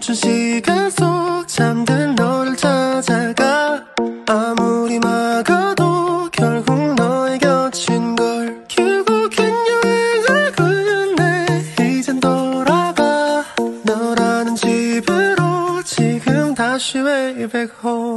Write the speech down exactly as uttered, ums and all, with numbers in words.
멈춘 시간 속 잠든 너를 찾아가. 아무리 막아도 결국 너의 곁인걸. 결국엔 여행을 끝내 이젠 돌아가 너라는 집으로. 지금 다시 way back home.